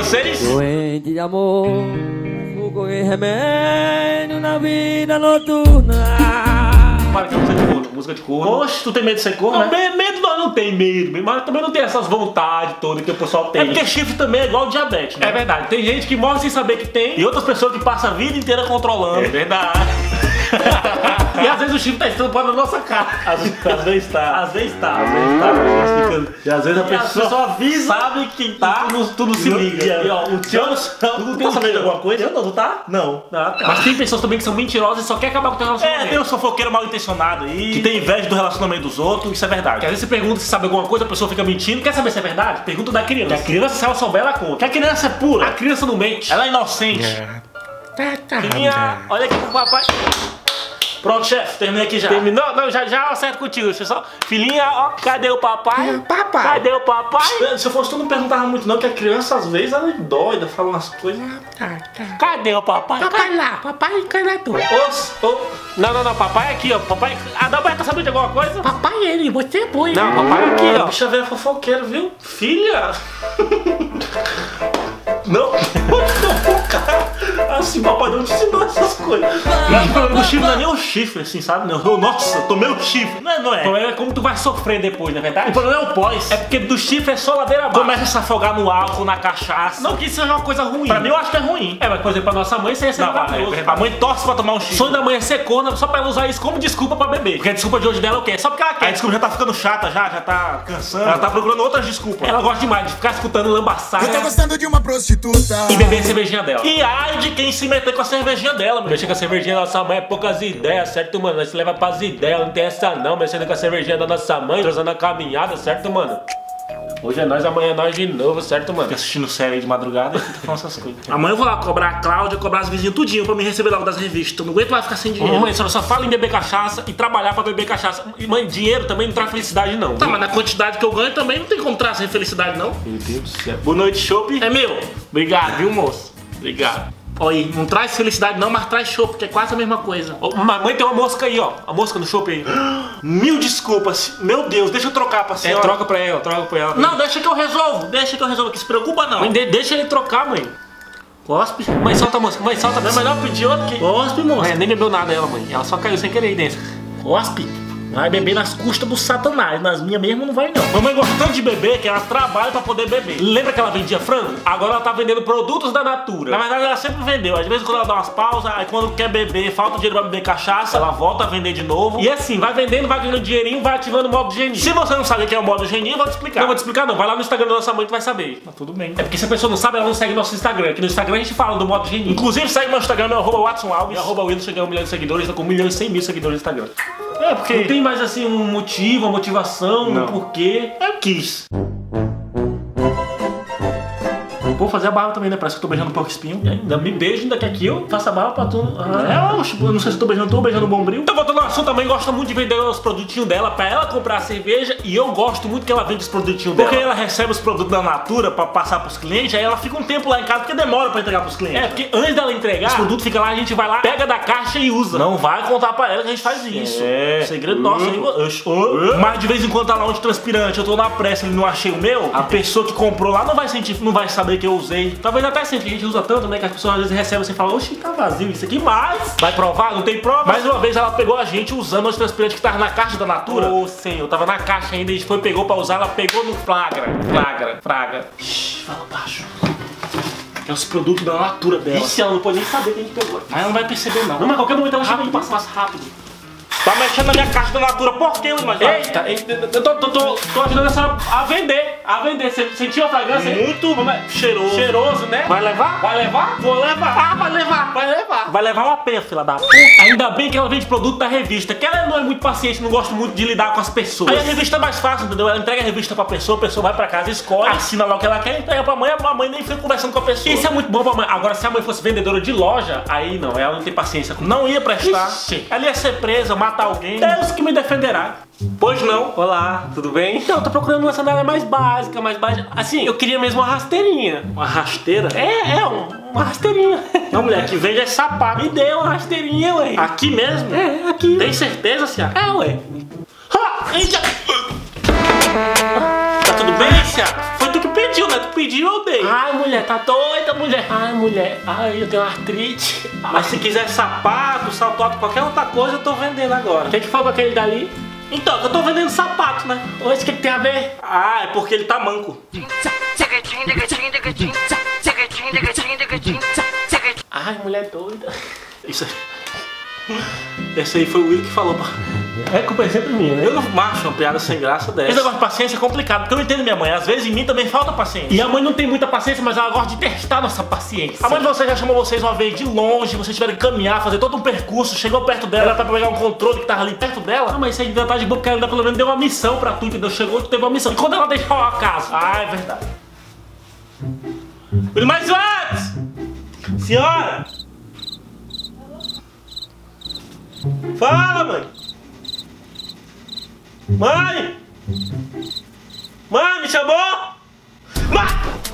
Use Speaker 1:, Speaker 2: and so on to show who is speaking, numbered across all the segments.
Speaker 1: vocês?
Speaker 2: Doente de amor, vou correr remédio na vida noturna.
Speaker 1: Para que é música de corno, música de corno.
Speaker 3: Oxe, tu tem medo de ser corno, né?
Speaker 1: Medo nós não tem medo, mas também não tem essas vontades todas que o pessoal tem.
Speaker 3: É porque chifre também é igual diabetes, né?
Speaker 1: É verdade, tem gente que morre sem saber que tem
Speaker 3: E outras pessoas que passam a vida inteira controlando.
Speaker 1: É verdade.
Speaker 3: E às vezes o chifre tá estampando na nossa cara.
Speaker 1: Às vezes tá.
Speaker 3: Às vezes tá.
Speaker 1: E às vezes a pessoa
Speaker 3: avisa,
Speaker 1: sabe quem tá.
Speaker 3: tu não se liga.
Speaker 1: E ó, o tio
Speaker 3: Tu não tá sabendo de alguma coisa? Eu não, tu tá?
Speaker 1: Não.
Speaker 3: Mas tem pessoas também que são mentirosas e só quer acabar com o teu relacionamento.
Speaker 1: Tem um fofoqueiro mal intencionado aí, que tem inveja do relacionamento dos outros, isso é verdade.
Speaker 3: Porque às vezes você pergunta se sabe alguma coisa, a pessoa fica mentindo. Quer saber se é verdade? Pergunta da criança. Que a criança, se ela souber, ela conta.
Speaker 1: Que a criança é pura.
Speaker 3: A criança não mente.
Speaker 1: Ela é inocente.
Speaker 3: Filhinha, olha aqui pro papai.
Speaker 1: Pronto, chefe, terminei aqui já.
Speaker 3: Terminou? Não, já acerto contigo. Deixa eu só... Filhinha, ó, cadê o papai?
Speaker 1: Papai.
Speaker 3: Cadê o papai?
Speaker 1: Se eu fosse tu, não perguntava muito não, que a criança às vezes ela é doida, fala umas coisas.
Speaker 3: Cadê o papai? Papai lá, papai canador. Não, papai aqui, ó. Papai. Adalberto, tá sabendo de alguma coisa? Papai ele, você é boi. Não, papai aqui, ó.
Speaker 1: Deixa eu ver a fofoqueira, viu? Filha! Não, assim, papai não te ensinou essas coisas. O problema do chifre não é nem o chifre, assim, sabe? Não, nossa, tomei o chifre. Não é.
Speaker 3: O problema é como tu vai sofrer depois, não é verdade?
Speaker 1: O problema é o pós.
Speaker 3: É porque do chifre é só ladeira abaixo.
Speaker 1: Começa a se afogar no álcool, na cachaça.
Speaker 3: Não que isso seja uma coisa ruim.
Speaker 1: Pra mim eu acho que é ruim.
Speaker 3: Mas por exemplo, pra nossa mãe isso ia ser maravilhoso.
Speaker 1: A mãe torce pra tomar um chifre.
Speaker 3: O sonho da mãe é ser corna só pra ela usar isso como desculpa pra beber. Porque a desculpa de hoje dela é o quê? Só porque ela quer.
Speaker 1: A desculpa já tá ficando chata, já tá cansando. Ela tá procurando outras desculpas.
Speaker 3: Ela gosta demais de ficar escutando lambaçada.
Speaker 4: Eu tô gostando de uma prostituta.
Speaker 3: E beber a cervejinha dela.
Speaker 1: E ai de quem se meter com a cervejinha dela, meu.
Speaker 3: Mexer com a cervejinha da nossa mãe é poucas ideias, certo, mano? Nós se leva pras ideias, não tem essa não. Mexendo com a cervejinha da nossa mãe, transando a caminhada, certo, mano? Hoje é nós, amanhã é nós de novo, certo, mano?
Speaker 1: Fica assistindo série aí de madrugada e fica falando essas coisas. Amanhã eu vou lá cobrar a Cláudia, cobrar as vizinhas tudinho pra me receber logo das revistas. Eu não aguento mais ficar sem dinheiro.
Speaker 3: Mãe, só fala em beber cachaça e trabalhar pra beber cachaça. E, mãe, dinheiro também não traz felicidade, não.
Speaker 1: Tá, mas na quantidade que eu ganho também não tem como trazer felicidade, não.
Speaker 3: Meu Deus do céu.
Speaker 1: Boa noite, chopp.
Speaker 3: É meu. Obrigado, viu, moço? Obrigado.
Speaker 1: Olha aí, não traz felicidade não, mas traz chopp, que é quase a mesma coisa.
Speaker 3: Mamãe tem uma mosca aí, ó. A mosca no chopp aí.
Speaker 1: Mil desculpas. Meu Deus, deixa eu trocar pra senhora.
Speaker 3: Troca pra ela, troca pra ela.
Speaker 1: Não, deixa que eu resolvo. Deixa que eu resolvo, que se preocupa não.
Speaker 3: Mãe, deixa ele trocar, mãe.
Speaker 1: Cospe.
Speaker 3: Mãe, solta a mosca. Mãe, solta.
Speaker 1: Não é melhor pedir outro que... Cospe, moça.
Speaker 3: Mãe, nem bebeu nada ela, mãe. Ela só caiu sem querer aí dentro.
Speaker 1: Cospe. Vai beber nas custas do satanás, nas minhas mesmo não vai não. Mamãe gosta tanto de beber que ela trabalha pra poder beber.
Speaker 3: Lembra que ela vendia frango? Agora ela tá vendendo produtos da Natura.
Speaker 1: Na verdade ela sempre vendeu, às vezes quando ela dá umas pausas, aí quando quer beber, falta dinheiro pra beber cachaça, ela volta a vender de novo.
Speaker 3: E assim, vai vendendo, vai ganhando dinheirinho, vai ativando o modo geninho.
Speaker 1: Se você não sabe o que é o modo geninho, eu vou te explicar.
Speaker 3: Não vou te explicar não, vai lá no Instagram da nossa mãe que tu vai saber.
Speaker 1: Tá tudo bem.
Speaker 3: É porque se a pessoa não sabe, ela não segue nosso Instagram. Aqui no Instagram a gente fala do modo geninho.
Speaker 1: Inclusive segue meu Instagram, meu @WatsonAlves.
Speaker 3: E @Wilson chegou a 1 milhão de seguidores, tá com 1.100.000 seguidores no Instagram.
Speaker 1: É porque...
Speaker 3: Não tem mais assim um motivo, uma motivação, um porquê.
Speaker 1: Eu quis.
Speaker 3: Vou fazer a barba também, né? Parece que eu tô beijando um porco espinho. E ainda me beijo, ainda quer que eu faça a barba pra tu. Eu não sei se eu tô beijando o bombril.
Speaker 1: Então, voltando ao assunto, também gosta muito de vender os produtinhos dela pra ela comprar a cerveja. E eu gosto muito que ela vende os produtinhos dela. Porque ela recebe os produtos da Natura pra passar pros clientes. Aí ela fica um tempo lá em casa, porque demora pra entregar pros clientes.
Speaker 3: É, porque antes dela entregar, os produtos ficam lá, a gente vai lá, pega da caixa e usa.
Speaker 1: Não vai contar pra ela que a gente faz isso.
Speaker 3: É.
Speaker 1: Segredo nosso. Mas de vez em quando tá lá onde transpirante, eu tô na pressa e não achei o meu. A pessoa que comprou lá não vai sentir, não vai saber que eu usei. Talvez até sente que a gente usa tanto, né? Que as pessoas às vezes recebem assim e falam, oxe, tá vazio isso aqui, mas vai provar? Não tem prova. Mais uma vez ela pegou a gente usando o transpirante que tava na caixa da Natura.
Speaker 3: Ô, senhor, tava na caixa ainda, a gente foi, pegou pra usar, ela pegou no flagra.
Speaker 1: Shhh, fala baixo. É os produtos da Natura dela.
Speaker 3: Isso, ela não pode nem saber que a gente pegou.
Speaker 1: Mas ela não vai perceber não.
Speaker 3: Não, mas a qualquer momento ela chega
Speaker 1: Rápido,
Speaker 3: aí, passa rápido.
Speaker 1: Tá mexendo na minha caixa da Natura, por que, mas
Speaker 3: Eita, eu tô ajudando a senhora a vender. Você sentiu a fragrância?
Speaker 1: Muito cheiroso.
Speaker 3: Cheiroso, né?
Speaker 1: Vai levar?
Speaker 3: Vai levar?
Speaker 1: Vou levar.
Speaker 3: Vai levar.
Speaker 1: Vai levar uma pena, filha da puta.
Speaker 3: Ainda bem que ela vende produto da revista, que ela não é muito paciente, não gosta muito de lidar com as pessoas.
Speaker 1: Aí a revista é mais fácil, entendeu? Ela entrega a revista pra pessoa, a pessoa vai pra casa, escolhe, assina lá o que ela quer, entrega pra mãe, a mãe nem fica conversando com a pessoa.
Speaker 3: Isso é muito bom pra mãe. Agora, se a mãe fosse vendedora de loja, aí não, ela não tem paciência com...
Speaker 1: Não ia prestar.
Speaker 3: Ixi.
Speaker 1: Ela ia ser presa, matar alguém.
Speaker 3: Deus que me defenderá.
Speaker 1: Pois não.
Speaker 3: Olá, tudo bem? Então, eu tô procurando uma sandália mais básica, Assim, eu queria mesmo uma rasteirinha.
Speaker 1: Uma rasteira?
Speaker 3: Uma rasteirinha.
Speaker 1: Uma mulher que vende é sapato.
Speaker 3: Me dê uma rasteirinha, ué.
Speaker 1: Aqui mesmo?
Speaker 3: É, aqui.
Speaker 1: Tem certeza, Cia?
Speaker 3: É, ué.
Speaker 1: Eita. Tá tudo bem, Cia? Foi tu que pediu, né? Tu pediu, eu dei.
Speaker 3: Ai, mulher, tá doida, mulher. Ai, mulher, ai, eu tenho artrite.
Speaker 1: Mas se quiser sapato, salto alto, qualquer outra coisa, eu tô vendendo agora.
Speaker 3: O que foi com aquele dali?
Speaker 1: Então, eu tô vendendo sapato, né?
Speaker 3: Hoje o que tem a ver?
Speaker 1: Ah, é porque ele tá manco.
Speaker 3: Ai, mulher doida.
Speaker 1: Isso aí. Esse aí foi o Will que falou.
Speaker 3: É culpa é sempre minha, né?
Speaker 1: Eu não macho uma piada sem graça dessa. Esse negócio de paciência é complicado, porque eu entendo minha mãe. Às vezes em mim também falta paciência.
Speaker 3: E a mãe não tem muita paciência, mas ela gosta de testar nossa paciência.
Speaker 1: A mãe de vocês já chamou vocês uma vez de longe, vocês tiveram que caminhar, fazer todo um percurso, chegou perto dela pra pegar um controle que tava ali perto dela.
Speaker 3: Ah, mas isso aí ainda tá de boa, porque ela ainda pelo menos deu uma missão pra tu, entendeu? Chegou, tu teve uma missão. E quando ela deixou a casa?
Speaker 1: Ah, é verdade. Mas antes! Senhora! Fala, mãe! Mãe! Mãe, me chamou? Mãe!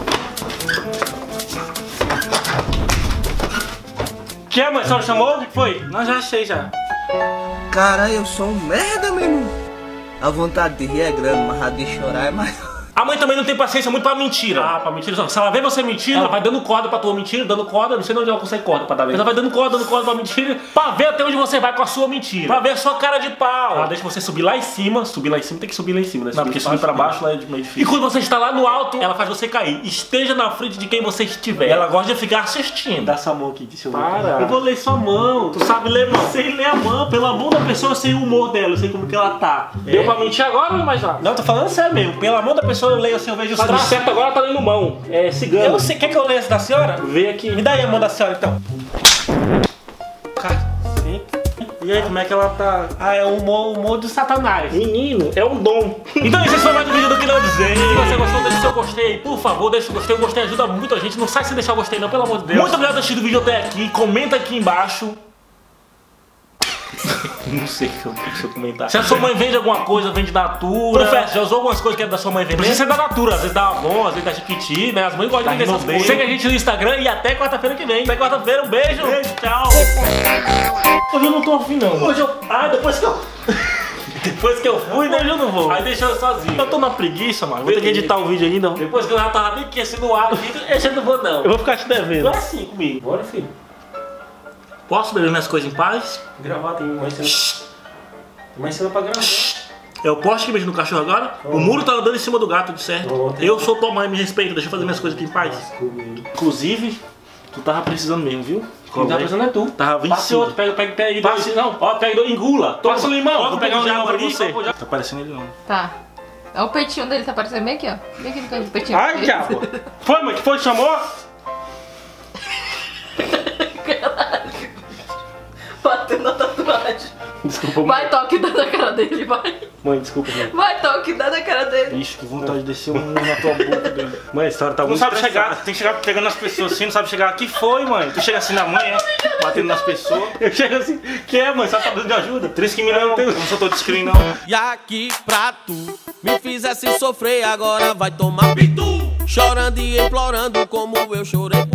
Speaker 1: Que é, mãe? A senhora chamou? O que foi? Não, já achei já.
Speaker 5: Cara, eu sou um merda, meu irmão. A vontade de rir é grande, mas a de chorar é maior.
Speaker 1: A mãe também não tem paciência muito pra mentira.
Speaker 3: Ah, pra mentira. Se ela vê você mentindo, ela vai dando corda pra tua mentira, dando corda. Não sei onde ela consegue corda pra dar mesmo. Ela vai dando corda pra mentira, pra ver até onde você vai com a sua mentira.
Speaker 1: Pra ver a sua cara de pau.
Speaker 3: Ela deixa você subir lá em cima. Subir lá em cima, tem que subir lá em cima, né?
Speaker 1: Não, porque subir pra baixo lá é meio difícil.
Speaker 3: E quando você está lá no alto, ela faz você cair. Esteja na frente de quem você estiver.
Speaker 1: Ela gosta de ficar assistindo.
Speaker 3: Dá sua mão aqui, deixa eu ver.
Speaker 1: Para.
Speaker 3: Eu vou ler sua mão. Tu sabe ler mão? Sei ler a mão. Pela mão da pessoa, eu sei o humor dela, eu sei como que ela tá.
Speaker 1: Deu pra mentir agora ou não mais nada?
Speaker 3: Não, tô falando sério mesmo. Pela mão da pessoa, eu leio assim, eu vejo os
Speaker 1: Tá de certo agora, tá lendo mão. É cigano.
Speaker 3: Eu não sei, quer que eu leia essa da senhora?
Speaker 1: Vê aqui.
Speaker 3: Me dá aí a mão da senhora, então.
Speaker 1: E aí, como é que ela tá?
Speaker 3: Ah, é o humor do satanás.
Speaker 1: Menino, é um dom. Então esse foi mais um vídeo do Que Não Dizer.
Speaker 3: Se você gostou, deixa o seu gostei. Por favor, deixa o gostei. O gostei ajuda muito a gente. Não sai sem deixar o gostei não, pelo amor de Deus.
Speaker 1: Muito obrigado por assistir o vídeo até aqui. Comenta aqui embaixo. Não sei o que eu comentar. Se a sua mãe vende alguma coisa, vende Natura.
Speaker 3: Confesso, já usou algumas coisas que é da sua mãe vender?
Speaker 1: Precisa ser da Natura, às vezes da Avon, às vezes da Chiquiti, né? As mães gostam de vender essas coisas.
Speaker 3: Segue a gente no Instagram e até quarta-feira que vem.
Speaker 1: Até quarta-feira, um beijo.
Speaker 3: Beijo, tchau.
Speaker 1: Hoje eu não tô afim não.
Speaker 3: Hoje eu... Ah, depois que eu...
Speaker 1: Depois que eu fui, né?
Speaker 3: Hoje eu não vou.
Speaker 1: Aí deixa eu sozinho. Eu tô na preguiça, mano. Vou ter que
Speaker 3: Beleza.
Speaker 1: editar o vídeo ainda.
Speaker 3: Depois que eu já tava bem aqui no ar aqui, eu não vou não.
Speaker 1: Eu vou ficar te devendo.
Speaker 3: Não é assim comigo. Bora, filho.
Speaker 1: Posso beber minhas coisas em paz?
Speaker 3: Gravar, tem mais cena. Tem mais cena pra gravar.
Speaker 1: É o poste que beijo no cachorro agora? O muro tá andando em cima do gato, de certo? Eu sou tua mãe, me respeita, deixa eu fazer minhas coisas aqui em paz. Inclusive, tu tava precisando mesmo, viu?
Speaker 3: Quem tá precisando é tu.
Speaker 1: Tava 25.
Speaker 3: Passe outro, pega aí.
Speaker 1: Passe, não, ó, pega dois, engula.
Speaker 3: Passa o limão.
Speaker 1: Vou pegar um limão pra
Speaker 3: ali,
Speaker 1: você.
Speaker 3: vou já.
Speaker 1: Tá parecendo ele não.
Speaker 6: Tá. É o peitinho dele, tá parecendo bem aqui, ó. Bem aqui no canto do peitinho.
Speaker 1: Ai, diabo. Foi, mãe, que foi? Chamou?
Speaker 6: Bateu na tatuagem.
Speaker 1: Desculpa, mãe.
Speaker 6: Vai, toque, dá na cara dele, vai.
Speaker 1: Mãe, desculpa, mãe.
Speaker 6: Vai, toque, dá na cara dele.
Speaker 1: Ixi, que vontade de descer um na tua boca dele. Mãe, a história tá
Speaker 3: Não
Speaker 1: muito
Speaker 3: sabe
Speaker 1: estressada.
Speaker 3: chegar.
Speaker 1: Tem que chegar pegando as pessoas assim, não sabe chegar. Que foi, mãe? Tu chega assim na mãe, é? Batendo nas pessoas.
Speaker 3: Eu chego assim, que é, mãe? Só tá dando de ajuda?
Speaker 1: 3 que me não, eu não sou todo screen, não.
Speaker 2: E aqui pra tu me fizesse sofrer, agora vai tomar pitu. Chorando e implorando como eu chorei por